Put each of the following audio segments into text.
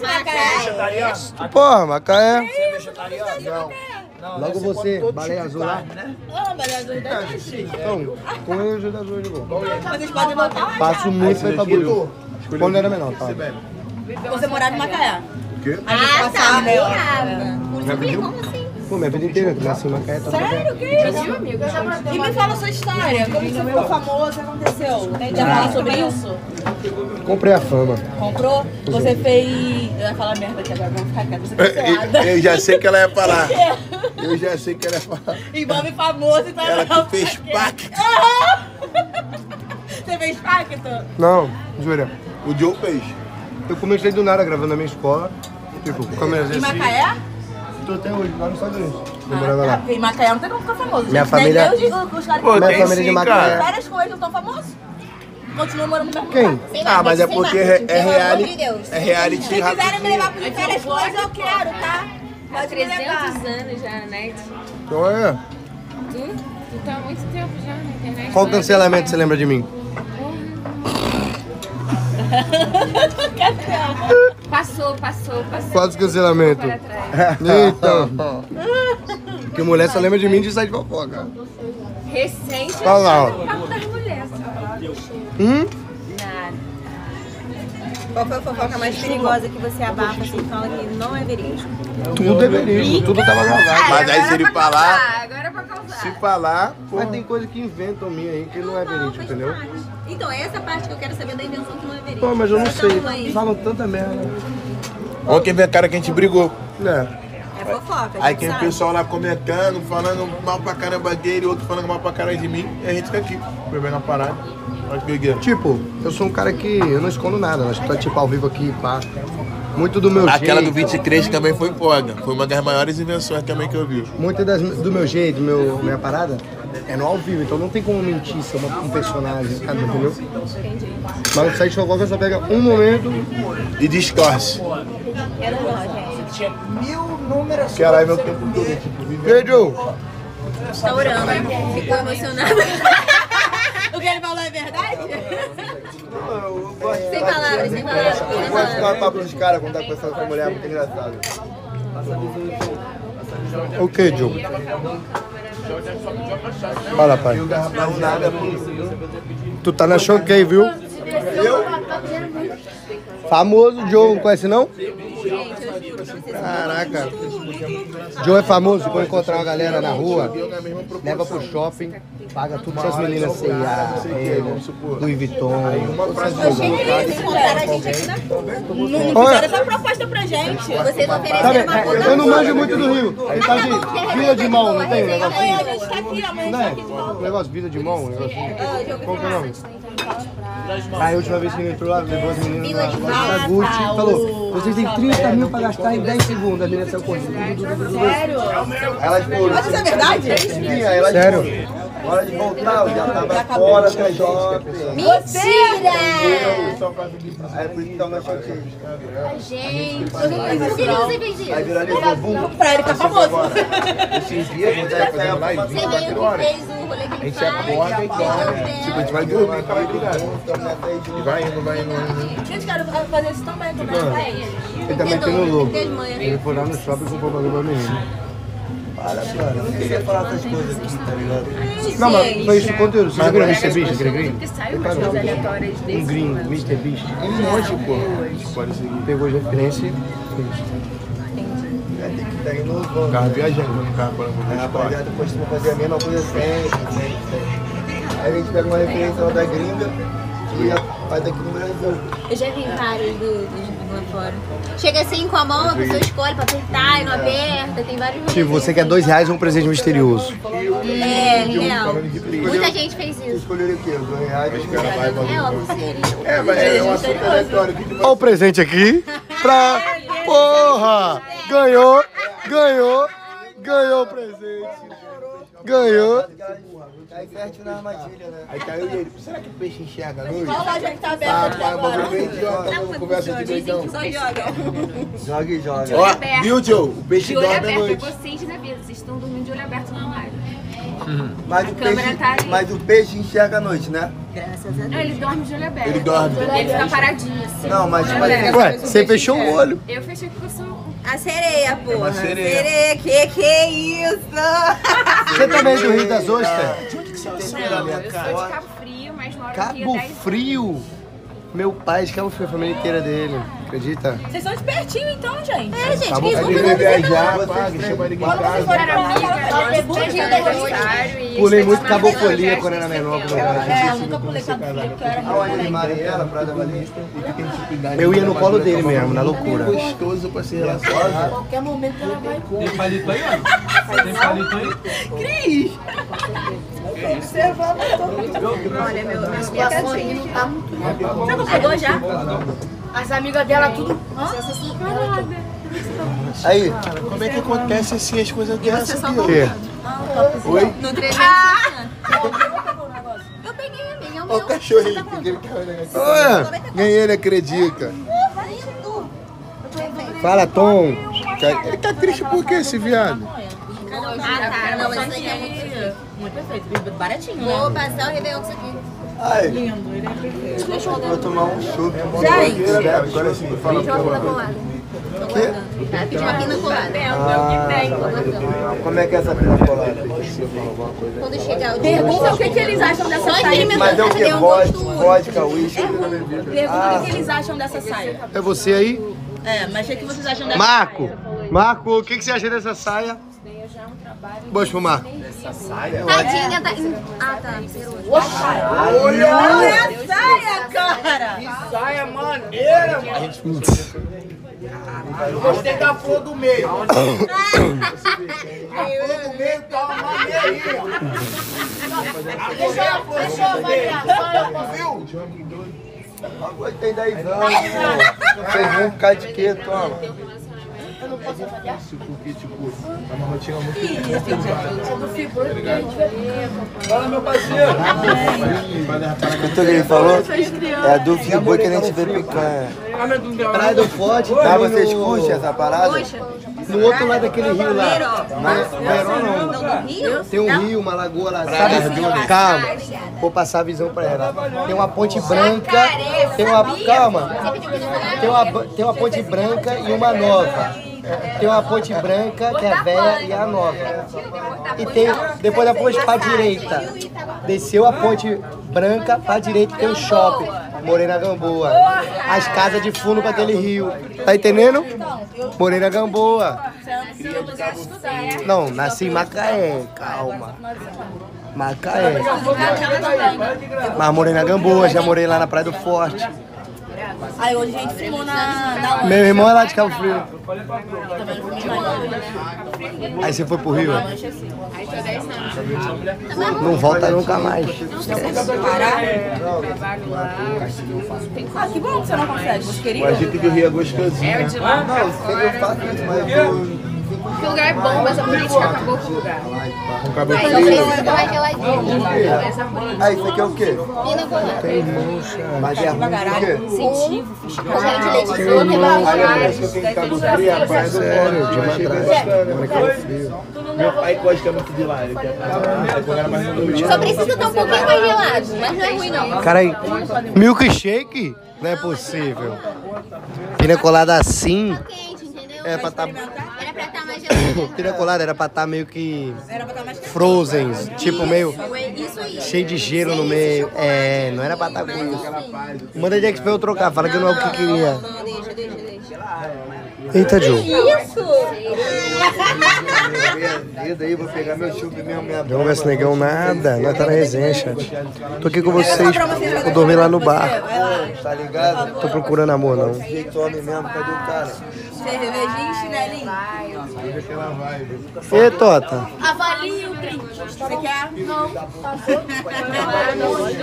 Macaé. Porra, Macaé. Você é vegetariano? Não. Logo você, baleia azul lá. Baleia azul deve ser. Então, com ele ajuda azul de boa. Vocês podem voltar? Passo muito pra Ipabuí. Quando era menor, tá? Você morava em Macaé? O quê? Sabia. Como assim? Pô, minha vida inteira, eu nasci em Macaé. Sério? Que isso? E me fala a sua história. Como você ficou famoso? O que aconteceu? Já falou sobre isso? Comprei a fama. Comprou? Você fez... Eu ia falar merda aqui agora, vamos ficar quieto. Você fez pelada. Eu já sei que ela ia falar. Eu já sei que ela ia falar. Envolve famoso e tá... Ela que fez pacto. Você fez pacto? Não, jura. O Joe fez. Eu comecei do nada gravando na minha escola. Tipo, câmeras Em assim. Macaé? Tô até hoje, lá nos Estados Unidos. Eu morava lá. Em Macaé não tem como ficar famoso. Minha gente. família- Nem eu digo que os caras Pô, que Minha tem família de sim, Macaé. cara. várias coisas não estão famosos. Continuam morando no mesmo Quem? lugar. Ah, mas é porque é reality. de Deus. É reality Se quiserem me rapidinho. levar para várias coisas, eu quero, tá? Há Pode me levar. 300 anos já na net. Então é. Tu tá há muito tempo já na internet. Qual cancelamento você lembra de mim? Passou. Quantos cancelamentos? Para trás. Então. Porque mulher só lembra de mim de sair de fofoca. Recente, Olha lá, ó. o papo das mulheres. Nada. Qual foi a fofoca mais perigosa que você abafa, assim, fala que não é verídico? Tudo é verídico, tudo tava gravado. Mas aí se ele falar, Agora é pra causar. se falar, pô, Mas tem coisa que inventam minha aí que não é verídico, faz entendeu? parte. Então, é essa parte que eu quero saber da invenção que não é verídica. Pô, mas eu não sei. Então, aí, Falam tanta merda. ontem veio a cara que a gente brigou. É. é fofoca, a Aí gente tem o sabe. pessoal lá comentando, falando mal pra caramba dele, outro falando mal pra caramba de mim, e a gente fica aqui, bebendo a parada. Olha que doideira. Tipo, eu sou um cara que eu não escondo nada. Nós tá tipo ao vivo aqui, pá. Muito do meu Aquela do jeito. 23 também foi foda. Foi uma das maiores invenções também que eu vi. Muito do meu jeito, minha parada, é no ao vivo, então não tem como mentir ser um personagem, sabe, entendeu? Mas o site de fofoca só pega um momento. E distorce. É normal, gente. Caralho, meu tempo todo, tipo, E aí, Joe? Tá orando, ficou emocionado. O que ele falou é verdade? Sem palavras, sem palavras. Eu gosto de ficar no papo dos caras quando tá conversando com a mulher, é muito engraçado. Ok, Joe. Fala, pai. não nada, pô. Tu tá na Choquei, viu? Famoso Joe, não conhece não? Caraca. Joe é famoso, quando encontrar uma galera na rua, leva pro shopping, paga tudo essas meninas C&A, Louis Vuitton, todas essas coisas. Encontraram a gente aqui na... Não Olha. fizeram essa proposta pra gente. Vocês Tá ofereceram vendo? uma coisa. Eu não manjo muito do Rio. Ele tá de Vila de Mão, não tem um Amanhã negocinho? a gente tá aqui, amanhã Não a é? gente tá aqui de volta. Um negócio, Vila de Mão, um negocinho. Qual que é o nome? Aí a última vez que ele entrou lá, levou as meninas na Gucci e falou: vocês têm 30 mil pra gastar em 10 segundos. A menina saiu correndo. Sério? Elas foram. Mas isso é verdade? Sim, aí elas sério? Hora de voltar, eu já tava fora da shopping. Mentira! Aí por isso que tava chateado. Gente, por que você fez isso? Aí viralizou, bum. Pra ele tá famoso. Esses dias a gente tá fazendo live Você 24 meio que horas. fez o rolê que A ele gente faz. acorda e dorme. Tipo, a gente vai dormir, acaba ligado. E vai indo. Gente, quero fazer isso também, como é que vai? Ele também tem no logo. Tem as manhas. Ele foi lá no shopping e comprou bagulho pra menina. Eu não queria falar essas coisas aqui, tá ligado? Não, mas foi esse o conteúdo. Você já viu o Mr. Beast, aquele gringo? Que saiu umas coisas aleatórias desse. Um gringo, Mr. Beast. Um monte, pô. Pode seguir. Pegou de referência e fez. Tem que estar inovando. Ficava viajando no carro para ver a rapaziada costuma fazer a mesma coisa sempre. Aí a gente pega uma referência lá da gringa e já faz aqui no Brasil. Eu já vi vários do lá fora. Chega assim com a mão, a pessoa escolhe pra apertar e não aperta. Tem vários rolês. Tipo, você quer R$2 ou um presente misterioso? É, real. Muita gente fez Vocês isso. escolheram o quê? R$2? Os caras É óbvio que seria. É, mas é um assunto aleatório. Que tipo, Olha o presente aqui pra... Porra! Ganhou o presente. Ganhou. Cai certo na armadilha, né? Aí caiu e ele, será que o peixe enxerga a noite? Olha lá, já que tá Ah, aberto pai, agora. bagulho bem idiota, conversa de doidão. Só joga. Joga e joga. Ó, viu, Joe? O peixe De olho dorme à aberto, é noite. vocês na vida. Vocês estão dormindo de olho aberto na live. Mas o peixe enxerga à noite, né? Não, ele dorme de olho aberto. Ele dorme. Ele fica paradinho assim. Não, mas tipo Olha, assim. Ué, você fechou o olho. Eu fechei porque eu sou... A sereia, porra. uma sereia. Sereia, que isso? Você também é do Rio das Ostras? Não, eu sou de Cabo Frio, mas moro no Rio Cabo 10 Frio. Meu pai de Cabo Frio, a família inteira dele. Acredita? Vocês são espertinhos então, gente. É, gente, Cabo quem Frio. Aí ele vai viajar, paga, chama ninguém em Quando vocês casa. forem Era pra lá, amiga, ela pergunta de aniversário e... Pulei muito cabofolia quando era menor. quando eu era É, eu nunca pulei cabo frio porque eu era Aonde de Mariela, Praia da Valista. Eu ia no colo dele mesmo, na loucura. Gostoso pra se relacionar. qualquer momento ela vai. Tem palito aí, ó? Tem palito aí? Cris! Observando Olha, meu situações não tá muito legal. Você não pegou já? As amigas dela tudo. Aí, Como é que acontece assim as coisas dessas aqui, O ó? quê? Oi? No 360. Eu peguei, amiga. É o Olha o meu. cachorrinho que ele caiu negócio. Olha, Nem ele acredita. fala, Tom. Ele tá triste por quê, esse viado? Ah, tá. Não, mas isso aqui é muito Perfeito, baratinho, né? Vou passar o Réveillon com isso aqui. aí. Vou tomar um chope. Agora sim, fala Pediu uma pra pina ela. colada. Tô guardando. Tá? Pediu uma pina colada. Tô guardando. Como é que é essa pina colada? Quando chegar o dia. Pergunta o que eles acham dessa Só saia. experimentando Mas é o pra que? ver um gosto único. Vodka, uísque. Pergunta o que eles acham dessa saia. É você aí? É, mas o que vocês acham dessa Marco. Marco, o que você acha dessa saia? Boa pro Marco. Tadinha, tá. Ah, tá. Olha a saia, cara! Saia maneira, mano. Eu gostei da flor do meio. A flor do meio tá uma maneirinha. Deixa eu avaliar. Viu? Gostei da Ivana. Fez um bocado de quê, toma? Porque, tipo, é uma rotina muito fala, meu parceiro. Escutou o que ele falou? É a do Fiboi que a gente vê picanha. Praia do Forte. Tá, tem vocês no- curtem essa parada? No outro lado daquele rio lá. Verão não. Não, do Rio? Tem um rio, uma lagoa lá. Sabe? Calma. Vou passar a visão pra ela. Tem uma ponte branca. Tem uma. Calma. Tem uma ponte branca e uma nova. Tem uma ponte branca, que é a velha, e a nova. E tem, depois da ponte pra direita, desceu a ponte branca pra direita, tem o shopping, Moreira Gamboa. As casas de fundo pra aquele rio. Tá entendendo? Moreira Gamboa. Não, nasci em Macaé, calma. Macaé. Mas morei na Gamboa, já morei lá na Praia do Forte. Aí hoje a gente filmou na Meu irmão é lá de Cabo Frio. Aí você foi pro Rio? Não volta nunca mais. Ah, que bom que você não consegue. Você O queria? agito do Rio é gostosinho. É o de lá pra Não, eu fora. faço isso, mas eu... Que lugar é bom, mas a política acabou com o lugar. Com cabelo Aí frio. eu fico mais geladinho. Essa política. Ah, isso aqui é o quê? Pina colada. Mas é ruim por quê? Incentivo, fiscal. Creme de leite de Aí coco. parece que eu tenho Cabo Frio, a praia do Sério, de Forte. Eu achei bem bacana. Meu pai gosta muito de lá. Ele quer pra quando era mais novo. Só precisa estar um pouquinho mais gelado, mas não é ruim não. Cara, milkshake? Não é possível. Pina colada assim. Tá quente, entendeu? É pra tá. Era pra estar mais gelado. Pina colada era pra estar meio que Era pra estar mais frozen, tipo meio Isso aí. cheio de gelo no meio. É, não era pra estar com isso. Manda de XP eu trocar, fala que não é o que queria. Não, deixa. Eita, Ju. Isso! Dedo aí, vou pegar meu chup mesmo, minha Não vai esse negão nada, nós tá na resenha, chat. Tô aqui com vocês, vou dormir lá no bar. tá ligado? Tô procurando amor, não. Jeito homem mesmo, cadê o cara? cervejinha e chinelinho. E Tota? Avalie o drink. Você quer? Não.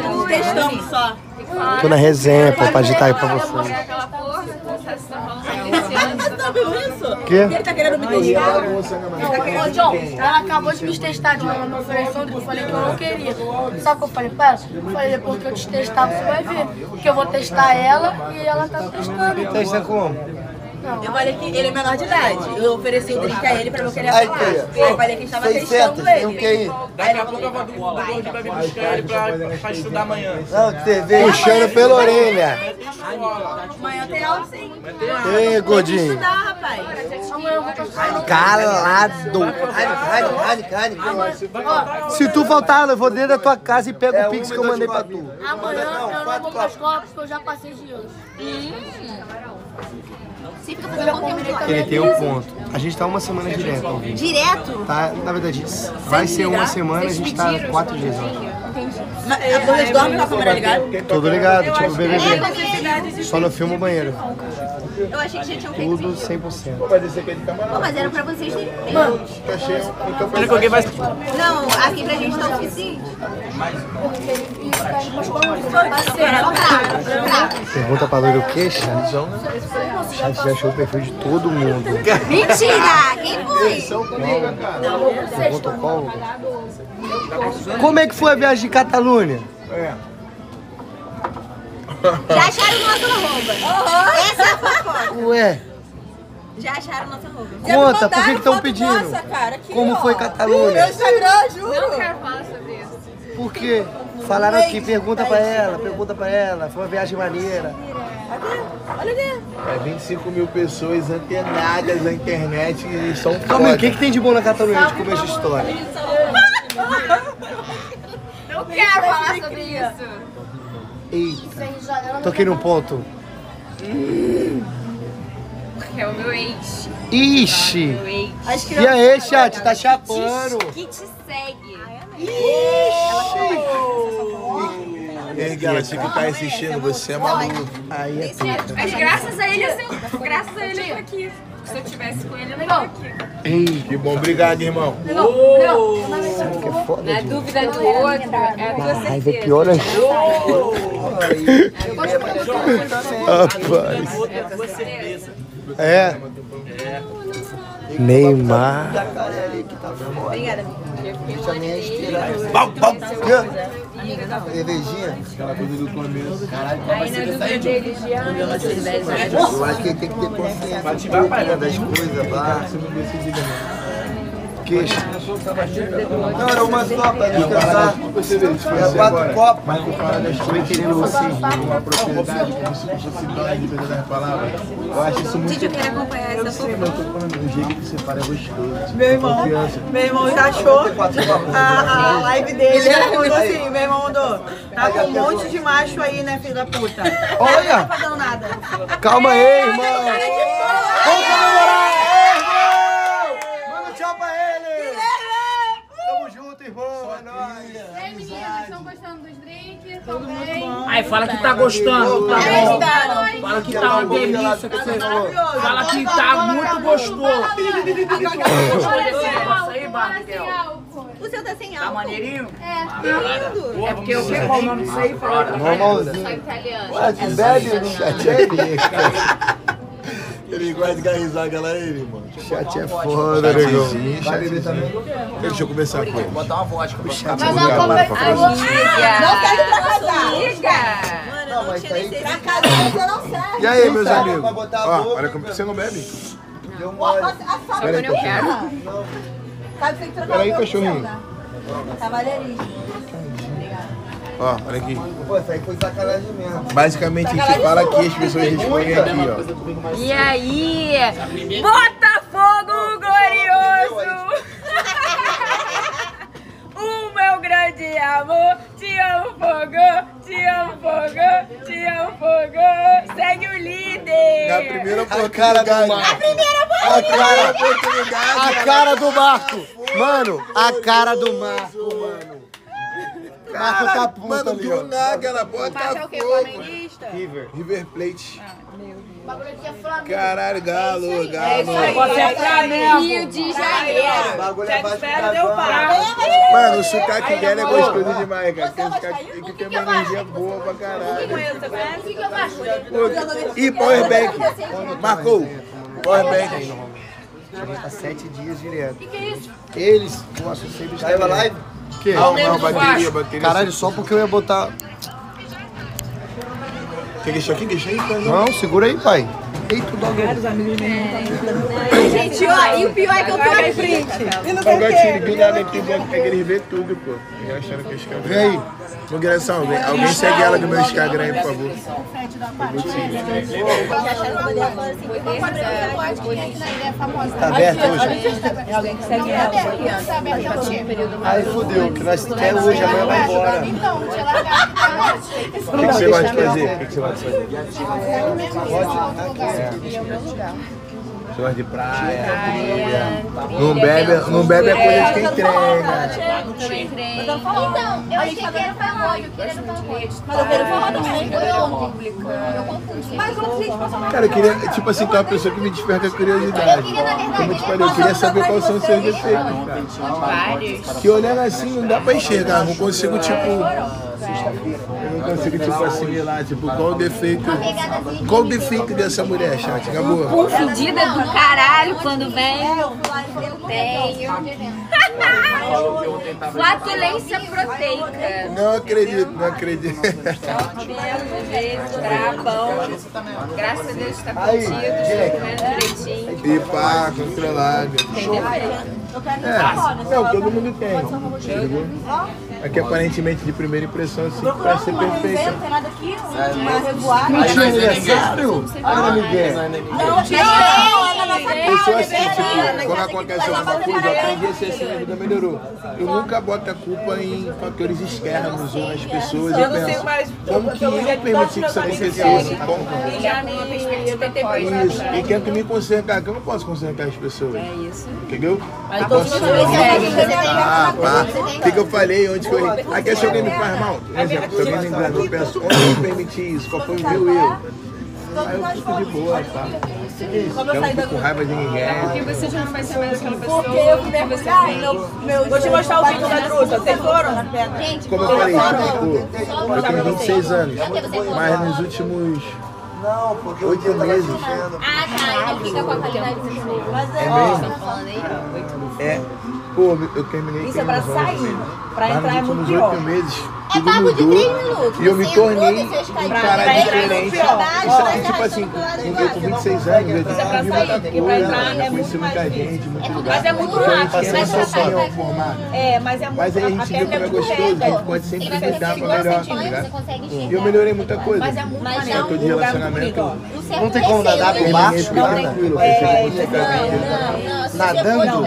Testamos só. Tô na resenha, pô, pra agitar aí pra vocês. Aquela porra, você tá falando. Você tá ouvindo isso? Quê? Ele tá querendo me testar. Ô, John, ela acabou de me testar de uma oferecendo, eu falei que eu não queria. Sabe o que eu falei pra ela? Eu falei, depois que eu te testar, você vai ver. Porque eu vou testar ela e ela tá testando. Testa como? Eu falei que ele é menor de idade. Eu ofereci o drink a ele pra não querer Aí, falar. tia. Eu falei que a gente tava 600, testando tem o que ele. aí? Daqui a pouco eu vou do vai vir buscar ele pra estudar amanhã. Não, você vê puxando pela orelha. Amanhã tem aula sim. Ei, gordinho. Estudar, rapaz. Amanhã eu vou passar. Calado. Se tu faltar, eu vou dentro da tua casa e pego o pix que eu mandei pra tu. Amanhã eu não vou pra escola porque eu já passei de hoje. Você fica fazendo conteúdo. Ele tem um ponto. A gente tá uma semana direto, ouvindo. Direto? Tá, na verdade, vai ser uma semana, a gente tá 4 dias hoje. Vocês dormem com a câmera ligada? Tudo ligado, tipo BBB. Só no filme o banheiro. Eu achei que já tinham feito Tudo isso. 100%. Pô, mas era pra vocês terem feito. Olha que alguém vai. Não, aqui pra gente tá o suficiente. Pergunta pra loira o quê, chat? O chat já achou o perfil de todo mundo. Mentira! Quem foi? Pergunta qual? Como é que foi a viagem de Catalunha? Já acharam nossa roupa. Essa é a fofoca. Ué, Já acharam nossa roupa. conta, por que estão pedindo? Nossa, cara, aqui, Como ó. foi Catalunha? Meu Instagram, juro. Não quero falar sobre isso. Por quê? Falaram aqui, pergunta pra ela. Foi uma viagem maneira. Olha aqui. 25 mil pessoas antenadas na internet e estão Calma aí, o foda. que tem de bom na Catalunha de comer essa história? Não quero falar sobre isso. Eita, toquei num ponto. Porque é o meu ex. Ixi! Meu ex. E aí, chat, tá chapando? Que te segue. Ei, galera, você que tá assistindo, você é maluco. Aí é tudo. Mas graças a ele, eu tô aqui. Se eu tivesse com ele, eu não tava aqui. Ei, Que bom, obrigado, irmão. que foda, Na gente. dúvida do outro, é a tua A raiva é certeza. pior, né? Rapaz. É. Neymar. Obrigada, Cervejinha? Aquela coisa do começo. Aí na dúvida dele, Jean, Eu acho que ele tem que ter consciência um pouco das coisas, pá. Queixa. Não, era uma só pra descansar. Era 4 copos. Mas eu falo das coisas entendendo vocês. Uma propriedade, como se fosse bem, dependendo das palavras. Eu acho isso muito... Gente, eu quero acompanhar essa Eu sei, mas eu tô falando do jeito que você fala é gostoso. Meu irmão já achou a live dele. Ele mandou assim, meu irmão mandou. Tá com um monte de macho aí, né, filho da puta? Olha! Não tá fazendo nada. Calma aí, irmão. Vamos comemorar! Ei, irmão! Manda tchau pra ele! Tamo junto, irmão. É nóis. Ei, meninas, estão gostando dos drinks? Tudo muito bom. Aí fala que tá gostando, tá bom. Fala que tá uma delícia. Que você fala que tá muito gostoso. Isso aí, Barriguel. O seu tá sem Tá álcool. maneirinho? É. É porque eu sei qual o nome disso aí, fala. Normalzinho. italiano. Chat bebe no chat aí. Ele gosta de garrizar a galera aí, mano. Chat é foda, negão. Vai beber também? Deixa eu conversar com ele. Botar uma vodka pra ficar Mas uma conversa. Não serve pra casar. Mano, eu não tinha nem certeza. Pra casar você não serve. E aí, meus Vai amigos? botar a Ó, boca, olha como você não bebe. Deu mole. Só quando eu quero. Sabe que tem que trocar Peraí, o cachorrinho. né? Cavalheirismo. Ó, olha aqui. Pô, isso aí foi sacanagem mesmo. Basicamente, a gente fala aqui, as pessoas respondem aqui, ó. E aí? Botafogo glorioso! O meu grande amor, te amo, fogo, te amo, fogo, te amo, fogo. Segue o líder! Na primeira A cara do Marco. A cara do Marco. Mano, a cara do Marco, mano. Marco tá puto Mano, ali, do ó. nada, ela bota Mas é o quê? fogo. Flamenguista? River. River Plate. Meu Deus. Caralho, galo. Você é Flamengo. Rio de Janeiro. Bagulho Já é baixo espero, deu pau. Mano, o sotaque dela é gostoso demais, cara. Que tem uma energia boa pra caralho. Ih, Powerbank. Marcou. Powerbank. Tá 7 dias direto. Que é isso? Eles, o nosso sempre está Saiu a live? Que? Não, bateria. Caralho, só porque eu ia botar... Quem deixou aqui? Deixa aí, então. Não, segura aí, pai. Eita, o dog. Gente, ó, e o pior é que eu tô aqui. Olha o gatilho, do nada que eles vê tudo, pô. Eu achando que eu Vem aí. Migração, alguém segue ela no meu Instagram aí, por favor. Tá aberto hoje? Alguém que segue ela. Aí fodeu, que nós queremos hoje, amanhã vai embora. O que você gosta de fazer? Você gosta de praia, trilha. Não bebe é coisa de quem treina. Então, eu achei que era forró, eu queria no forró. Mas eu quero forró também, eu confundi. Mas Cara, eu queria, tipo assim, ter uma pessoa que me desperta a curiosidade. Como eu te falei, eu queria saber quais são os seus defeitos, cara. Que olhando assim não dá pra enxergar, não consigo, tipo... Eu não consigo, tipo, assimilar, tipo, qual o defeito dessa mulher, chat? Acabou. confundida do caralho quando vem. Eu tenho. Flatulência proteica. Não acredito. Brabão. Graças a Deus tá contigo, comendo direitinho. E pá, controlado. Não, todo mundo tem. É que aparentemente de primeira impressão assim, parece ser perfeita. Não tem nada aqui, uma revoada. Mentira, aniversário? Ah, Miguel. Eu sou assim, tipo, quando acontece alguma coisa, eu aprendi a ser assim, minha vida melhorou. Eu nunca boto a culpa em fatores externos ou nas pessoas. Eu penso, como que eu permiti que isso acontecesse? Isso, e tento me consertar, que eu não posso consertar as pessoas. É isso. Entendeu? Eu posso ser o que eu falei, onde que eu errei? Aqui, se alguém me faz mal, por exemplo, se alguém me engana, eu penso, onde eu permiti isso? Qual foi o meu erro? Aí eu fico de boa, tá? Eu não fico com raiva de ninguém. Porque você já não vai ser mais aquela pessoa. Porque eu fui Vou te mostrar o vídeo da Drusa. Vocês foram? Gente, Como eu falei, tipo, eu tenho 26 anos, mas nos últimos 8 meses. Ah, tá, ele fica com a qualidade do jogo. É mesmo? É. Pô, eu terminei. Isso é pra sair. Pra entrar é muito nos pior. 8 meses. É Tudo papo de 3 mudou minutos. e eu me Você tornei entrou, desceu um escada, cara vai diferente. entrar no Isso, vai tipo assim, eu com 26 anos, eu vi muita coisa, conheci muita gente, muito lugar. Mas é muito Então, a gente rápido. quer uma sociedade formada. Mas é muito Mas aí a gente vê como é gostoso, a gente pode sempre tentar pra melhor, tá ligado? E eu melhorei muita coisa. Mas é muito Mas maneiro. não, Eu tô de relacionamento. Não tem como nadar por baixo, Não, nada? tranquilo, Nadando?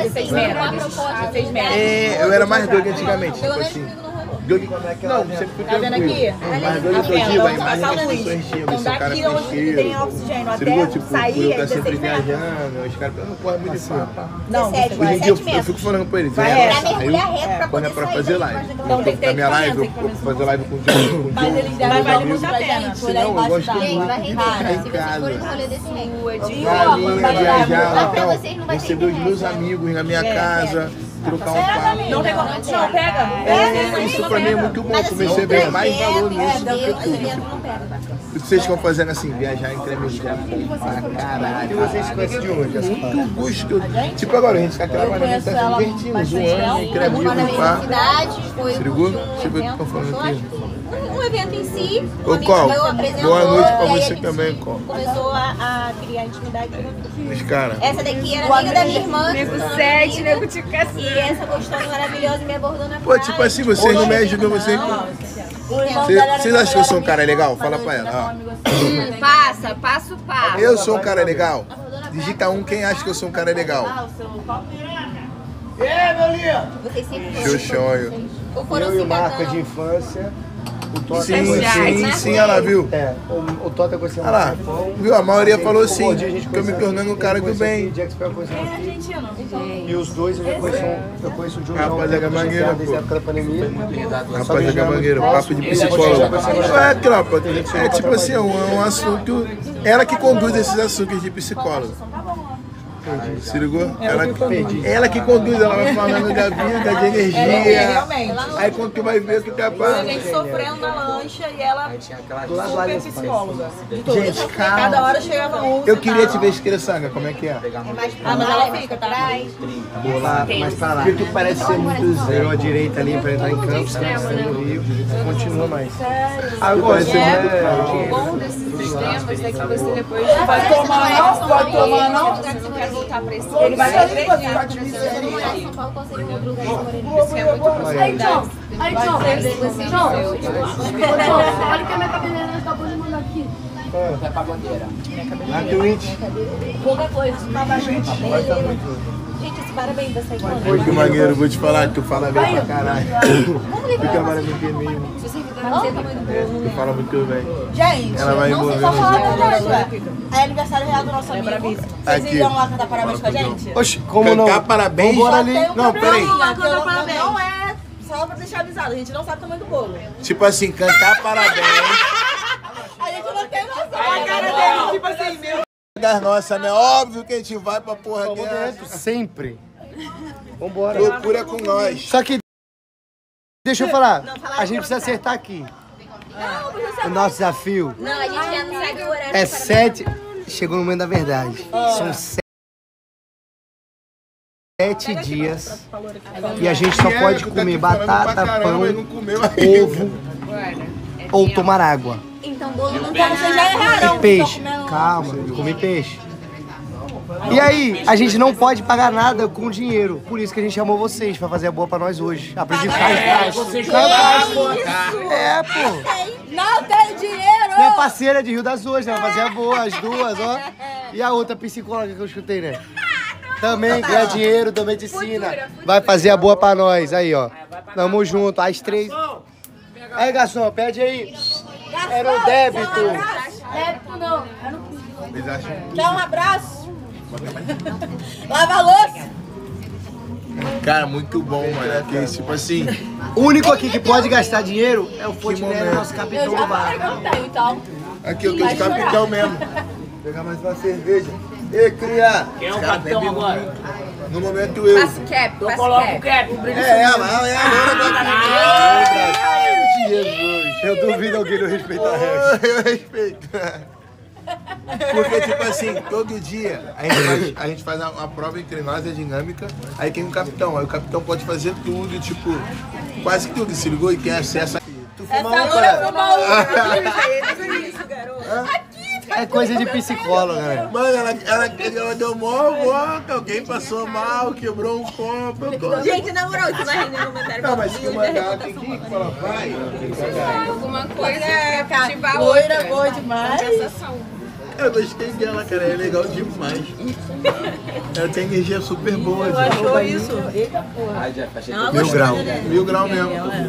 eu era mais doido antigamente, tipo assim. Doido, não, sempre fui Tá vendo tranquilo. aqui? Mas doido que eu digo, a imagem que as pessoas tinham, Então esse cara daqui onde festeiro. tem oxigênio Você ligou, até tipo, sair eu é tá sempre 16 metros. viajando, os caras, eu não corro muito de fã. Não, Hoje em dia eu fico falando pra eles, Vai aí, quando é pra fazer live. Então tem que ter Na minha live, eu vou fazer live com o Diogo, Mas eles devem valer muito a pena. Não, eu gosto Gente, vai muito de render. ficar em Se vocês casa. forem no rolê desse rei. Na linha, viajar, Mas pra então, vocês não vai ter receber os meus internet. amigos na minha casa, trocar um papo. Não tem como. Não, pega. Isso pra mim é muito bom, comecei a ver mais valor nisso do que tudo. O que vocês estão fazendo assim, viajar entre amigos é bom pra caralho. E vocês conhecem de onde? Muito gostoso. Tipo agora, a gente tá trabalhando, tá se divertindo, zoando, entre amigos, pá. Se ligou? Deixa eu ver o que estão falando aqui. Um evento em si, um Ô, amigo Col, meu apresentou, boa noite pra e aí você a gente também, Col. começou a criar intimidade. Os caras. Essa daqui era amiga da minha irmã. Nego 7, nego de E cacete. essa gostosa maravilhosa me abordou na Pô, praia. tipo assim, vocês não me ajudam, vocês acham que eu sou um cara legal? Fala pra ela, ó. Passa, passa o passo. Eu sou um cara legal? Digita um, quem acha que eu sou um cara legal? Vocês sempre Seu sonho. ou foram Eu e o Marco cidadãos. de infância. Tota Sim, ela viu. O Tota com esse Olha lá, viu? A maioria falou sim, a gente que eu me tornando um cara do bem. E os dois eu conheço o João. Rapaz, é gamangueira, pô. Desde a época da pandemia. Rapaz, é gamangueira, papo de psicólogo. É, tropa, é tipo assim, é um assunto... Ela que conduz esses assuntos de psicólogo. Se ligou? Ela que conduz, ela vai falando da vida, de energia. Aí quando tu vai ver o que tá A falando. gente sofrendo na lancha e ela super psicóloga. Gente, calma. Cada hora chegava um. Eu queria te ver esqueçanga, como é que é? Ah, mas ela fica, tá? Mas pra lá. Porque tu parece ser muito zero à direita ali pra entrar em campo, né? No Rio. Continua mais. Agora, O bom desses sistemas é que você depois vai tomar não, vai tomar não. Não quer voltar pra esse. Ele vai acreditar. São Paulo, qual seria o outro lugar que moraria? Isso é muito possibilidade. John, olha que a minha cabeleira acabou de mandar aqui. Vai pra bandeira. Na Twitch. Pouca coisa. Gente, esse parabéns vai sair quando? Pô, que maneiro, vou te falar, tu fala bem pra caralho. Fica maravilhoso mesmo. Se você ficar no tamanho do bolo, Tu fala muito bem. Gente, Ela vai envolver só falar a você. verdade, ué. É aniversário real do nosso amigo. Vocês Aqui. iriam lá cantar parabéns com a gente? Oxe, como não? Cantar parabéns? Vambora ali. Não, peraí. Não é só pra deixar avisado, a gente não sabe o tamanho do bolo. Tipo assim, cantar parabéns. A gente não tem noção. A cara dele, tipo assim, meu. Das nossas, né? Óbvio que a gente vai pra porra dentro. Sempre. Vambora. Loucura com nós. Só que, deixa eu falar, a gente precisa acertar aqui. O nosso desafio Não, a gente já não segue o horário. é 7. Chegou no momento da verdade. São 7 dias e a gente só pode comer batata, pão, ovo ou tomar água. Então, bolo não Então vocês já erraram. E peixe. Calma, eu comi peixe. E aí, a gente não pode pagar nada com dinheiro. Por isso que a gente chamou vocês pra fazer a boa pra nós hoje. Aprendi a ficar Você já pô. Não tem dinheiro! Minha parceira de Rio das Ostras, ela fazia boa, as duas, ó. E a outra psicóloga que eu escutei, né? Também ganha dinheiro, também te ensina. Vai fazer a boa pra nós, aí, ó. Tamo junto, às 3. Aí, garçom, pede aí. Era o débito. Débito não. Dá um abraço. Lava a louça. Cara, muito bom, mano. Porque, tipo assim, O único aqui que pode gastar dinheiro é o Fontenelle, nosso capitão do bar. Então. aqui eu tô de capitão mesmo. Vou pegar mais uma cerveja. Ei, cria! Quem é o capitão agora? No momento eu. Passa o cap, Eu passa o coloco o cap. cap, o brilho. É ela Jesus, eu duvido alguém não respeitar a regra. Eu respeito. Porque, tipo assim, todo dia a gente faz uma prova entre nós, é dinâmica, aí tem um capitão. Aí o capitão pode fazer tudo, tipo, quase tudo, se ligou? E tem acesso a... Tu fuma um, cara. É coisa de psicóloga, né? Mano, ela deu mó boca, alguém passou mal, quebrou um copo. Gente, na moral, isso vai render no comentário. Não, mas se mandar, tem que falar, vai. Alguma coisa É, pra cara, ativar loira, outra. boa demais. Eu gostei dela, cara, é legal demais. Ela tem energia super boa. Tu achou isso? Mil grau. 1000 graus mesmo.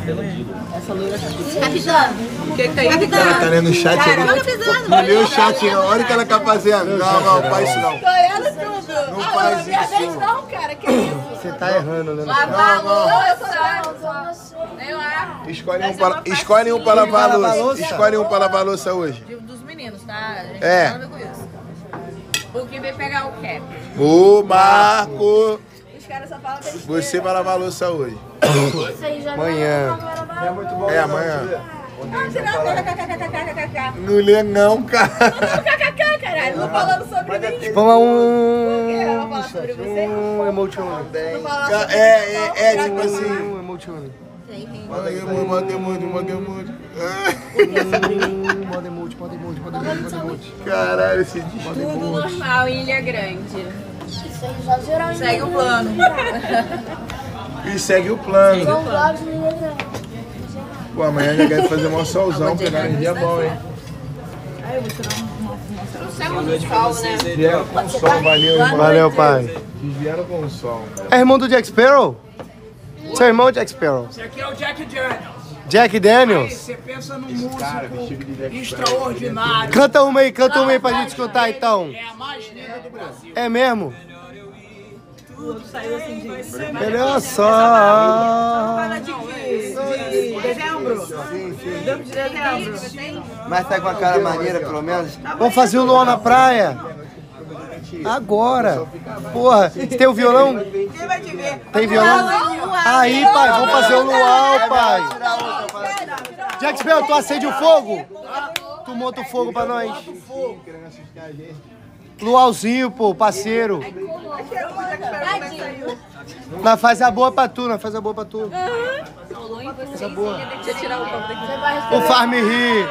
Capitão. O que tem? Ela tá lendo o chat ali. Não leu o chat, não. Olha o que ela tá fazendo. Não, faz isso não. Tô olhando tudo. Não faz isso. Não, cara, que isso? Você tá errando, né? Lavar a louça. Sei lá. Escolhe um para lavar a louça. Escolhe um para lavar a louça hoje. Dos meninos, tá? A gente É. não tem nada com isso. O que veio pegar o cap? Ô, Marco, Os caras só falam que eles você vai lavar a louça hoje. Amanhã. É amanhã. KKKKKKKKK. Não lê não, cara. KKK, caralho. Não falando sobre mim. Vamos Ela fala sobre você. um emotion. É tipo assim. Um emotion. Manda muito. Modo emote, modo emote, modo emote, modo emote. Caralho, esse Tudo normal em Ilha Grande. Segue o plano. E segue o plano. Pô, amanhã já quero fazer um solzão, pegar um dia bom, hein? Trouxemos o sol, né? Vieram com o sol, valeu, irmão. Valeu, pai. Eles vieram com o sol. É irmão do Jack Sparrow? Você é irmão do Jack Sparrow? Esse aqui é o Jack Daniels. Jack Daniels. Você pensa num músico extraordinário. Canta uma aí pra gente escutar então. É a mais linda do Brasil. É mesmo? Saiu assim de... Olha só. Para de dezembro. Dentro de dezembro. Mas tá com a cara maneira, pelo menos? Vamos fazer o luau na praia? Agora. Porra, você tem o violão? Quem vai te ver? Tem violão? Aí, pai, vamos fazer o luau, pai. Jack Bell, tu acende o fogo? Tu monta o fogo pra nós. Luauzinho, pô, parceiro. Nós faz a boa pra tu, Faz a boa. Deixa eu tirar o copo daqui. O Faz-me rir.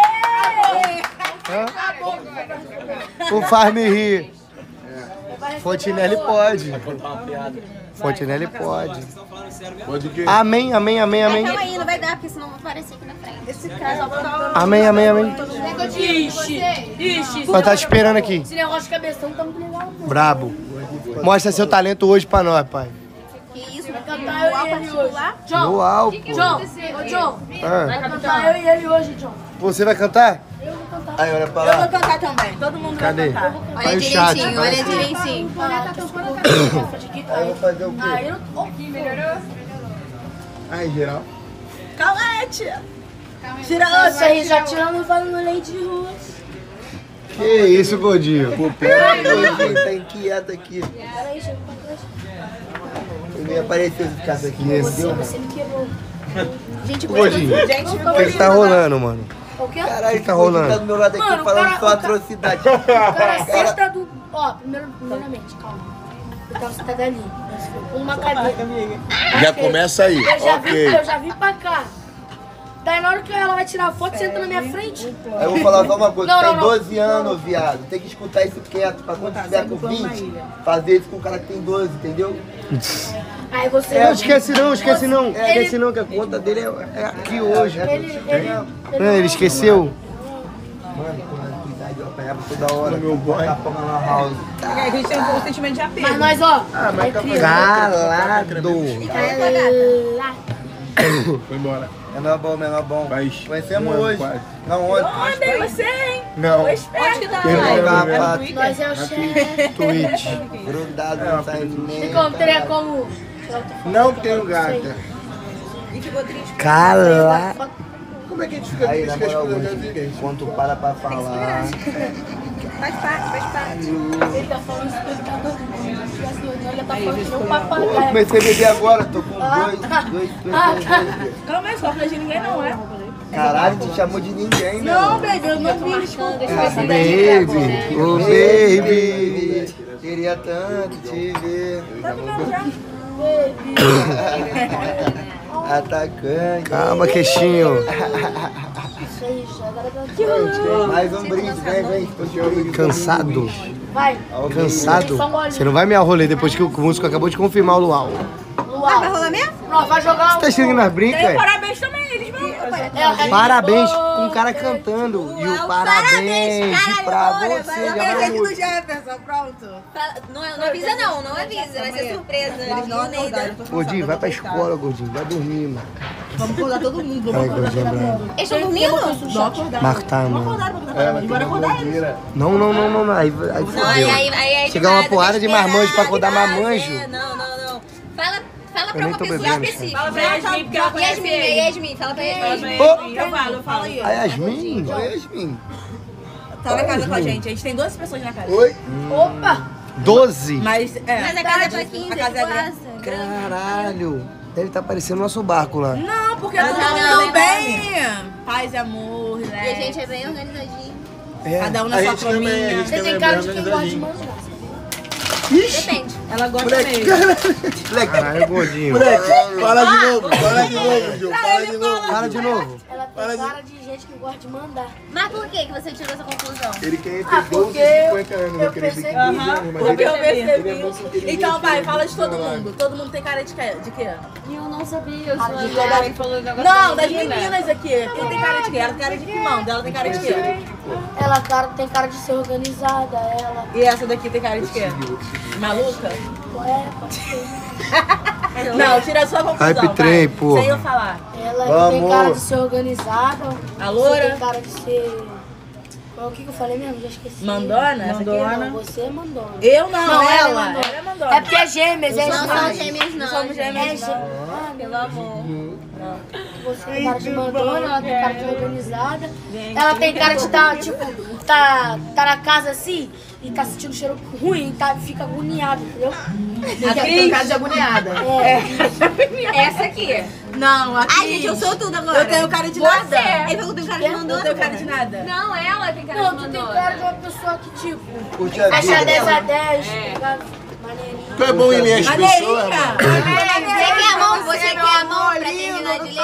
O Faz-me rir. Fontinelli pode. Fontinelli pode. Pode o quê? Amém. Calma aí, não vai dar, porque senão vai aparecer aqui na frente. Esse cara Amém. Ixi, Nós tá te esperando aqui. esse negócio de cabeção tá muito legal. Brabo. Mostra seu talento hoje pra nós, pai. Que isso? Vai cantar eu e ele hoje. John, Luau, pô. John, Ah, vai cantar eu e ele hoje, John. você vai cantar? Eu vou cantar. Aí, olha pra Eu vou lá. cantar também. Todo mundo Cadê? vai cantar. Olha o chat. Olha direitinho. Aí eu vou fazer o quê? Aí eu tô melhorou. Aí, geral. Calete. Isso aí, já tirando falando leite de rua. Que isso, Gordinho? Pô, pera aí, Gordinho, tá inquieto aqui. Peraí, chega pra trás. Eu não ia aparecer se ficasse aqui. Você me quebrou. Gente, Gordinho, o que tá rolando, mano? O quê? Caralho, que tá rolando? Tá do meu lado aqui Mano, falando cara, só atrocidade. O cara senta do... Ó, primeiramente, calma. O cara senta ali. Uma cadeira. Já começa aí. Eu já vim pra cá. Daí na hora que ela vai tirar a foto, senta na minha frente. Aí eu vou falar só uma coisa, Não, tem não, 12 anos, viado. Tem que escutar isso quieto, pra quando tiver com 20, fazer isso com o cara que tem 12, entendeu? Aí você... Não, esquece não. Esquece não, que a conta dele é aqui hoje. Ele esqueceu? Mano, quando eu idade eu apanhava toda hora. Meu boy. Na house. A gente tem um sentimento de apego. Mas nós, ó... é incrível. Calado. Foi embora. Menor bom. Faz Conhecemos ano hoje. quase. Não, ontem. Mandei você, hein? Não. Onde que dá? Nós é o chefe. Twitch. Grudado, não sai de nem. Teria como... Não tenho gata. E ficou triste. Cala. Como é que a gente fica Aí, na triste com as moral, coisas hoje, ninguém? quando tu para pra falar. Faz parte. Ele tá falando isso que ele tá dormindo. Ele tá falando que não Pô, papagaio. comecei a beber agora, tô com dois. Calma aí, só de ninguém não é. Caralho, te chamou de ninguém, né? Não, baby, eu não vi. Baby. Oh, baby. Queria tanto te ver. Atacante. Calma, queixinho. Mais um brinde, vem. Cansado? Vai. Cansado? Você não vai me rolê depois que o músico acabou de confirmar o luau. Luau. Vai rolar mesmo? Não, vai jogar Você tá chegando nas brincas? Parabéns também, eles vão. Parabéns com o cara cantando. E o parabéns pra você. Parabéns do Jefferson, pronto. Não avisa não avisa, vai ser surpresa. Eles não acordaram. Gordinho, vai pra escola, Gordinho. Vai dormir, mano. Vamos acordar todo mundo. Ai, Gordinho é brabo. Eles estão dormindo? Não acordaram. Marco tá, mano. Bora acordar eles. Não. Aí fodeu. Aí Chegar uma porrada de marmanjo pra acordar marmanjo. Não. Fala Eu pra nem uma tô pessoa bebendo, específica. Fala pra Yasmin, porque ela conhece ele. Yasmin, fala pra Yasmin. Eu falo aí. A Yasmin? Tá na casa com a gente tem 12 pessoas na casa. Oi? Opa! 12? Mas Mas a casa é pra 15, a casa é grande. Caralho. Deve tá parecendo nosso barco lá. Não, porque Mas todo não, mundo não, bem. Paz e amor, E né? a gente é bem organizadinho. Cada um na sua caminha. Você tem cara de quem gosta de manjar. Depende. Ela gosta mesmo. Caralho, Gordinho. Fala de novo, João. Fala de novo. Ela tem cara de gente que gosta de mandar. Mas por que você tirou essa conclusão? Ele quer entre Ah, 12 porque e 50 anos. eu Ele quer percebi. 15 anos, mas Porque eu ele é percebi. bom porque ele Então, é pai, fala de todo mundo. Todo mundo tem cara de quê? Eu não sabia, eu sou a Não, das meninas aqui. Quem tem cara de quê? Ela tem cara de pimão. Dela tem cara de quê? Ela tem cara de ser organizada, ela. E essa daqui tem cara de quê? Maluca? É, pode ser. Não, tira a sua conclusão. Hype trem, porra. Sem eu falar. Ela tem cara de ser organizada. A loura? Você tem cara de ser... O que eu falei mesmo? Já esqueci. Mandona? Essa aqui? Não, você é mandona. Eu não, Não, ela. é mandona. Ela é mandona. É porque é gêmeas, é Não gêmeas. são gêmeas, não. Somos gêmeas, não. Pelo amor. Você tem cara de mandona, ela tem cara de organizada. Ela tem cara de estar, tipo, tá na casa assim e tá sentindo cheiro ruim, fica agoniada, entendeu? Tem cara de agoniada. Essa aqui. Não, aqui. Ai, gente, eu sou tudo agora. Eu tenho cara de nada. Ele falou que eu tenho cara de mandona. Eu tenho cara de nada. Não, ela tem cara Não, de tu tem mandona. cara de uma pessoa que, tipo, Curte a acha vida. 10 a 10, maneirinha. Tu é bom em ler as pessoas, Maneirinha. mano. Você quer a mão? Você quer a mão pra terminar de ler?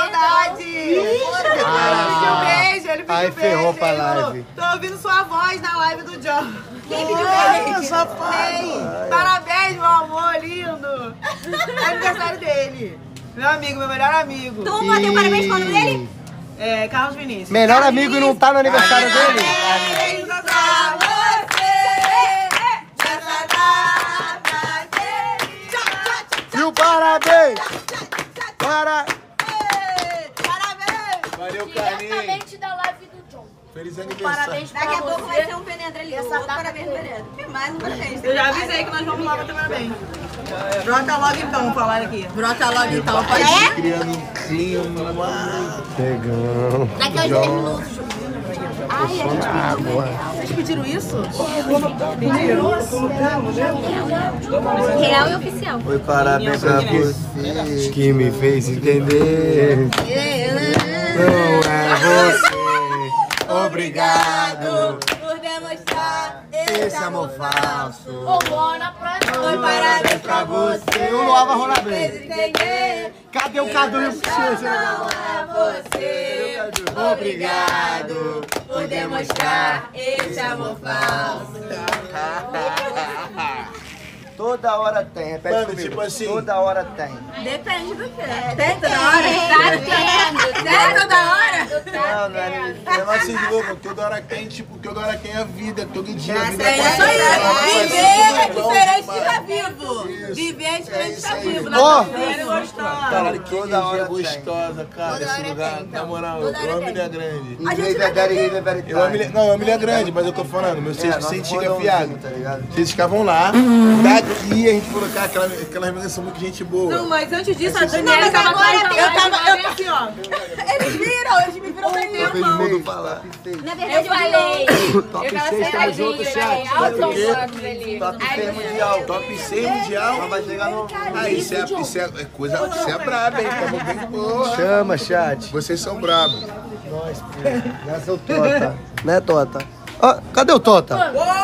Ele Aí ferrou pra live. Tô ouvindo sua voz na live do John. Quem pediu Eu sou fã. Parabéns, meu amor, lindo. É aniversário dele. Meu amigo, meu melhor amigo. Tu bateu parabéns qual o nome dele? É, Carlos Vinícius. Melhor amigo e não tá no aniversário dele? Parabéns pra você, nessa data querida. E o parabéns! Para... Parabéns. Valeu, Carlinhos. Diretamente da live do John. Feliz aniversário. Parabéns pra Daqui a pouco vai você. ser um penetra ali. Essa Outro data parabéns, penetra. Mais um parabéns. Eu já avisei que nós vamos lá bater parabéns. Brota logo então, falar aqui. Brota logo então, pode ir. Criando um clima. Legal. Daqui a 10 minutos. Ai, Água. Vocês pediram isso? real e oficial. Foi parabéns pra você. Que me fez entender. Não é você. Obrigado. Por demonstrar Esse amor falso. Ô, boa na praia. Foi parabéns pra você. Eu não ava rolar bem. Entender. Cadê o Cadu e o Xuxa? Não é você. Obrigado Por demonstrar esse amor falso. Toda hora tem, repete Mano, comigo. tipo assim- Toda hora tem. Depende do que. Tem toda hora? Tá tendo. Tem toda hora? Não é Eu não assim de louco, toda hora tem, tipo, toda hora tem a vida, todo dia a vida É isso aí. Viver é diferente de estar vivo. Isso. Viver é diferente de estar isso aí. vivo. Ó. Caralho, que Toda hora energia tem. gostosa, cara, Toda esse hora lugar. tem, então. Na moral, Toda hora eu amo tem. Ilha Grande. Inglês é very, very, very Eu amo Ilha, não, eu amo Ilha Grande, mas eu tô falando, meu sexto nós sentido é mandamos afiado. junto, tá ligado? Vocês ficavam lá, daqui a gente falou, cara, aquelas meninas são muito gente boa. Não, mas antes disso, a Não, Daniela mas tava agora atrás. tem Eu tava mais assim, ó. Eles me viram daí, Eu irmão. mudo falar. Na verdade, eu falei. Top Eu tava 6, tamo junto, sentadinho, chat. né? Automáticos ali. Top 6 mundial. Top 6 mundial. Mas vai chegar no... Aí, isso é coisa, você é brabo, hein? Tamo bem, porra. Chama, chat. Vocês são brabos. Nós, pô. Nessa é o Tota. Né, Tota? Ó, cadê o Tota?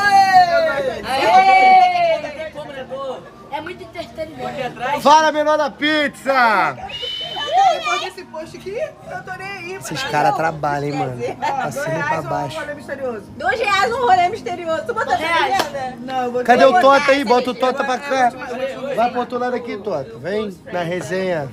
É muito entretenimento. Fala, menor da pizza! Depois desse post aqui, eu tô nem aí. Esses caras trabalham, hein, mano. Pra cima e pra baixo. rolê misterioso. R$2 um rolê misterioso. Tu botou R$2? Não, eu vou Cadê o Tota aí? Bota o Tota pra cá. Vai pro outro lado aqui, Tota. Vem na resenha.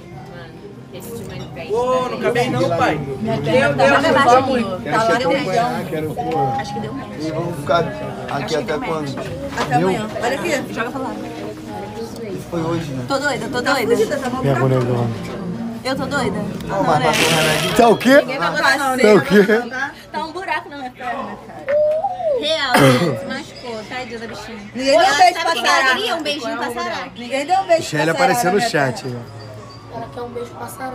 Ô, não acabei não, pai. Meu Deus, Joga vamos. baixinho. Quero te acompanhar, quero, porra. Acho que deu menos. E vamos ficar aqui até quando? Até amanhã. Olha aqui. Joga pra lá. Foi hoje, né? Tô doida, tô doida. Minha bonegona. Eu tô doida. Não, mas passou o remédio. Tá o quê? Tá o quê? Tá um buraco na minha perna, cara. Real, se machucou, tadinha da bichinha. Ninguém deu um beijo pra Sabe o que ela Sarah. queria? Um beijinho pra Sarah. Ninguém deu um beijo Shelly pra Sarah apareceu na no minha chat. Ela quer um beijo pra Sarah.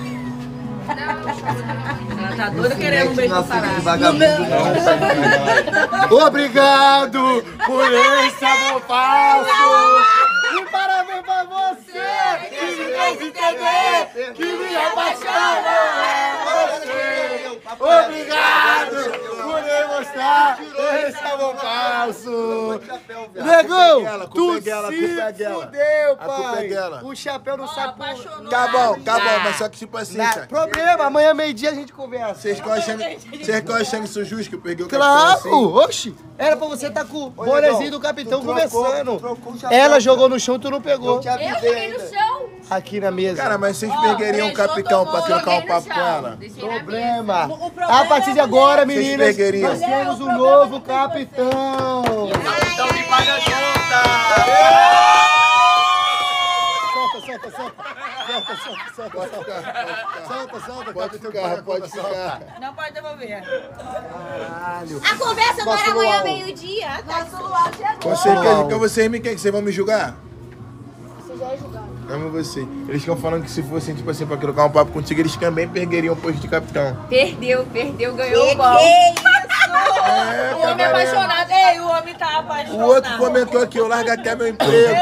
Ela tá doida querendo um beijo pra Sarah. Vagabundo não. Obrigado por esse amor falso! E parabéns pra você que me fez entender que me apaixona você! Obrigado por demonstrar esse amor falso! Negão, tu se fudeu, A culpa é pai! dela. O chapéu não sabe por... Tá bom, mas só que tipo assim, cara. Problema, amanhã meio-dia a gente conversa. Vocês estão achando isso justo que eu peguei o capitão assim? Claro, oxi. Era pra você estar com o bonezinho do capitão tu trocou conversando. o chapéu. Ela jogou no chão, tu não Eu pegou. te avisei ainda. Aqui na mesa. Cara, mas vocês pegariam o capitão pra trocar um papo com ela? Problema. A partir de agora, meninas, pegariam. nós temos um novo capitão. Então me paga a conta. Solta. Solta. Pode ficar. Não pode devolver. Caralho. A conversa não era Nosso amanhã luau. meio-dia. Nosso luau chegou. Vocês me quem? Vocês vão me julgar? Você já é julgado. Amo você. Eles ficam falando que se fossem, tipo assim, pra trocar um papo contigo, eles também perderiam o posto de capitão. Perdeu, ganhou o gol. É, O homem é apaixonado. Ei, o homem tá apaixonado. O outro comentou aqui, eu largo até meu emprego.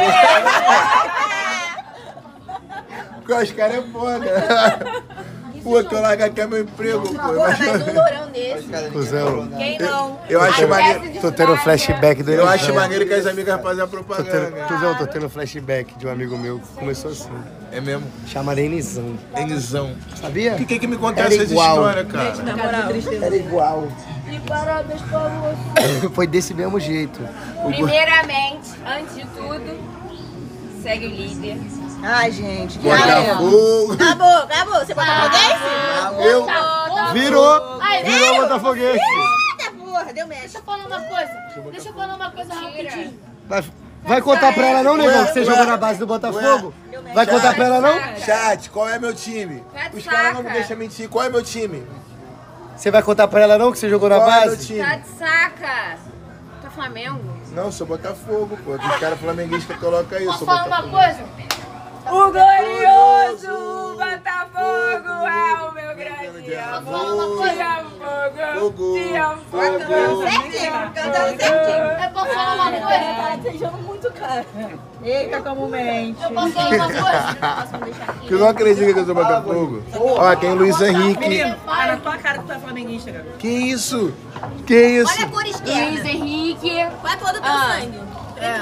Porque os caras é foda. Pô, que eu largo até meu emprego, pô. Mas um lourão desse. Cusão. Quem não? Eu acho maneiro. Tô tendo flashback do Eu acho Elisão. maneiro que as amigas fazem a propaganda. Cusão, tô tendo flashback de um amigo meu que começou assim. É mesmo? Chama Denizão. Denizão. Sabia? Por que me conta Era essas igual. histórias, cara? Na moral. Era igual. E parabéns pra você. Foi desse mesmo jeito. Primeiramente, antes de tudo, segue o líder. Ai, gente. Botafogo. Acabou. Você botafoguense? Eu. Virou Ai, Botafoguense. Eita porra, deu merda. Deixa eu falar uma coisa rapidinho. Vai contar pra ela não, negão, que você jogou na base do Botafogo? Vai contar pra ela não? Chat, qual é meu time? Os caras não me deixam mentir. Qual é meu time? Você vai contar pra ela não que você jogou na Qual é meu base? time? Tá de saca. Tu é Flamengo? Não, sou Botafogo, pô. Os caras flamenguistas colocam aí, eu Posso sou falar uma Botafogo. coisa? O glorioso Botafogo é o meu grande amor. Te amo, fogo. Te amo, fogo. Certinho, cantando certinho. Eu posso falar uma coisa? Tá desejando muito, cara. Eita, como mente. Eu posso falar uma coisa? Tu não acredita que eu sou Botafogo? Ó, tem o Luiz Henrique. Menino, tá na tua cara que tu é flamenguista, cara. Que isso? Que isso? Olha a cor Luiz esquerda. Henrique. Qual é a cor do teu sangue?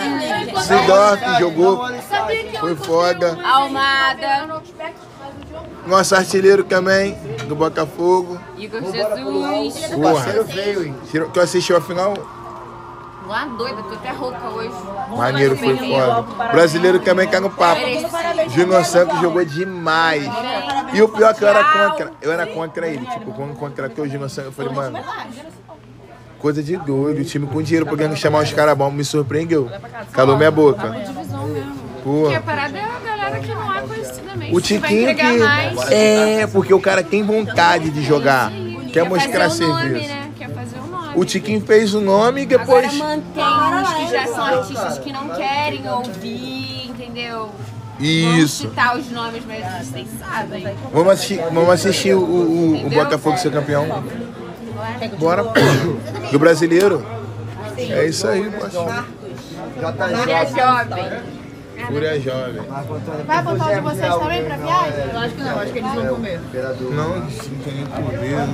Sidorf jogou, Sabia que eu foi encontrei foda. Almada. Nosso artilheiro também, do Botafogo. Igor Jesus. Porra. Parceiro veio, hein? Tu assistiu a final? Lá doida, tô até rouca hoje. Maneiro, foi foda. Brasileiro também cai no papo. Júnior Santos jogou demais. E o pior é que eu era contra ele. Tipo, quando contratou o Júnior Santos, eu falei, mano, coisa de doido. O time com dinheiro podendo chamar os caras bons me surpreendeu. Calou minha boca. Pô. Porque a parada é a galera que não é conhecidamente. O Vai Tiquinho entregar mais. que. É, porque o cara tem vontade de jogar. Quer mostrar fazer o nome, serviço. né? Quer fazer o nome. O Tiquinho fez o nome e depois. Agora mantém os que já são artistas que não querem ouvir, entendeu? Vamos Isso. citar os nomes, mas vocês sabem. Vamos assistir o Botafogo ser campeão. Bora, pô. Do brasileiro. É isso aí, parceiro. Fúria jovem. Fúria jovem. Vai botar o de vocês também pra viagem? Eu acho que não, acho que eles vão comer. Não, não tem nem poder.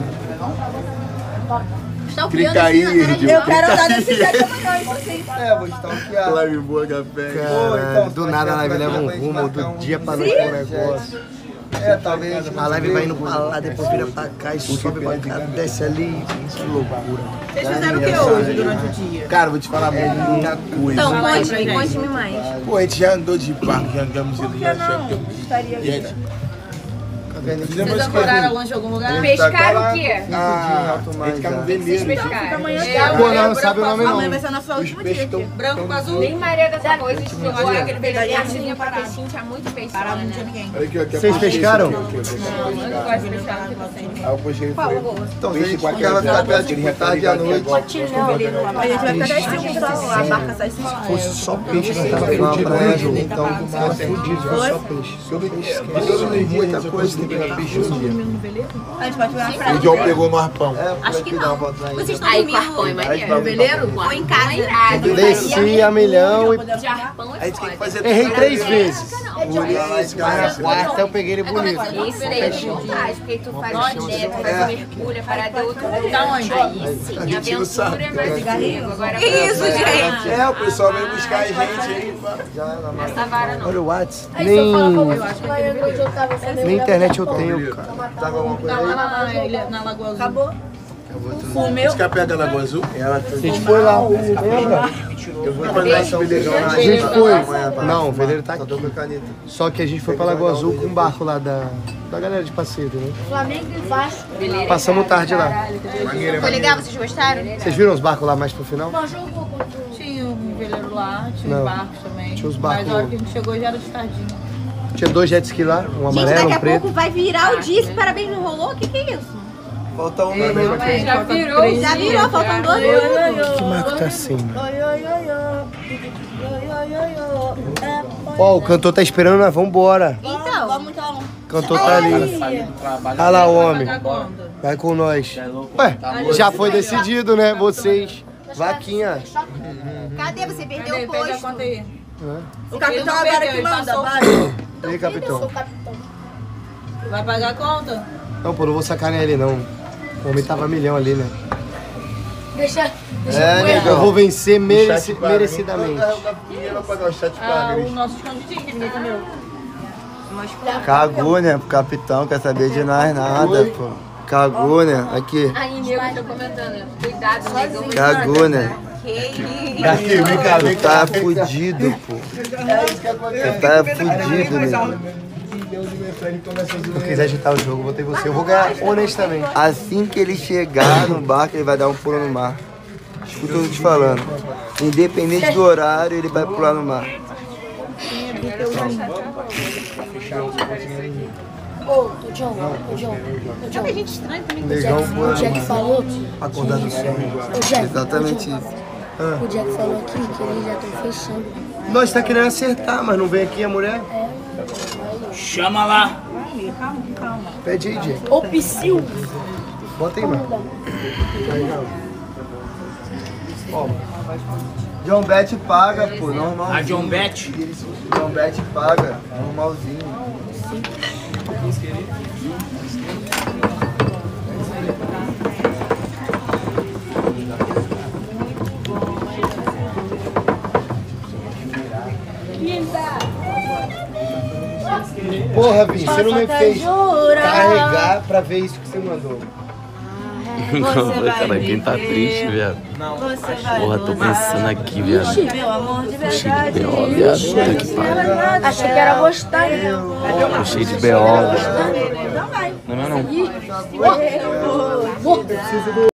Estão Clica aí, Irdio. Eu quero andar nesse jet amanhã, hein, vocês. Vou stalkear. Live boa, café. Caralho, do nada a live leva um rumo, do dia pra noite um negócio. Talvez. A live vai indo pra lá, depois vira pra cá e sobe pra cá, desce ali. Que loucura. Vocês fizeram o que hoje durante o dia? Cara, vou te falar muita coisa. Então, conte-me mais. Pô, a gente já andou de barco, já andamos de linha. Vocês ancoraram longe de algum lugar? Pescaram o quê? A gente fica no veleiro. Pescaram. Pô, não sabe o nome Amanhã não. vai ser nosso último dia aqui. Branco com azul. Nem Maria dessa coisa, a gente Olha, pegou aquele aquele pedacinho pedacinho pra peixinho, tinha muito peixe. Parado, lá, não tinha né? ninguém. Olha aqui, ó, Vocês pescaram? Eu não gosto de pescar porque você. Aí eu puxei foi. Então, Peixe gente, com porque ela fica perto de tarde à noite. A gente vai ficar 10 segundos só, a barca sai sem Se fosse só peixe, nós tava fudido, né, Ju? Então, Tava fudido, foi só peixe. muita coisa tem que pegar peixe no dia. A gente pode pegar uma praia. O John pegou no arpão. Acho que não. Vocês estão Aí, dormindo com arpão é maneiro. no veleiro ou em casa? Desci a milhão e De arpão é foda. errei 3 vezes. Por Na quarta eu peguei ele bonito. Esse daí é vontade, porque tu faz o direto, faz o mergulho, a parada é outro lugar. Da onde? Aí sim, a aventura é mais comigo. Agora, Que isso, gente? É, o pessoal vem buscar a gente aí. Pá. essa vara não. Olha o Whats, Aí se eu falar pra nem, vocês que lá onde eu tava, você nem internet eu tenho, cara. Tava alguma coisa Tá aí? lá na Lagoa Azul. Acabou. Você quer pegar na Lagoa Azul? A gente foi lá, lembra? Eu vou mandar esse veleirão lá. A gente foi. Não, o veleiro tá Só aqui. tô com a caneta. Só que a gente foi pra Lagoa Azul com um barco lá da galera de passeio, né? Flamengo e Vasco. Passamos tarde lá. Foi legal? Vocês gostaram? Vocês viram os barcos lá mais pro final? Não jogou contra o... Tinha um veleiro lá, tinha Não. os barcos também. Tinha os barcos. Mas a hora que a gente chegou já era de tardinho. Tinha 2 jet ski lá, um Gente, amarelo, daqui um a preto. pouco vai virar o disco. Parabéns, não rolou? O que é isso? Falta um. Já virou. Já virou, faltam 2 minutos. Que marco tá assim, mano? Ó, o cantor tá esperando, nós vambora. Então, vamos então. O cantor tá ali. Olha lá o homem. Vai com nós. Ué, já foi decidido, né? Vocês. Vaquinha. Cadê? Você perdeu o Perde a posto. conta aí. O capitão agora que manda, vai. E aí, capitão? Vai pagar a conta? Não, pô, não vou sacanear ele, não. O homem tava milhão ali, né? Deixa Eu vou vencer merecidamente. O nosso escondidinho que ninguém comeu. Cagou, né? O capitão quer saber de nós nada, pô. Cagou, né? Aqui. Aí, nego, tô comentando. Cuidado, negão. Cagou, né? Aqui, vem cá, Tu tá fudido, pô. Tu tá fudido, né? Se eu quiser agitar o jogo, eu botei você. Eu vou ganhar honestamente. Assim que ele chegar no barco, ele vai dar um pulo no mar. Escuta o que eu tô te falando. Independente do horário, ele vai pular no mar. Ô, John. Sabe a gente estranha também. Negão, O Jack falou. acordar do sonho. Ô, Jack. Exatamente isso. O Jack falou aqui que eles já estão fechando. Nós tá querendo acertar, mas não vem aqui a mulher? Chama lá. Pede aí, Jack. Ô, Psyu. Bota aí, mano. Aí, ó. John Bet paga, pô, normalzinho. A John Bet. John Bet paga, normalzinho. Porra, Vim, você não me fez carregar pra ver isso que você mandou. Cara, quem tá triste, viado? Porra, tô pensando aqui, viado. Meu amor de Cheio de B.O., viado. Puta que pariu. Achei que era gostar, né? Tô cheio de B.O. Não é meu, não.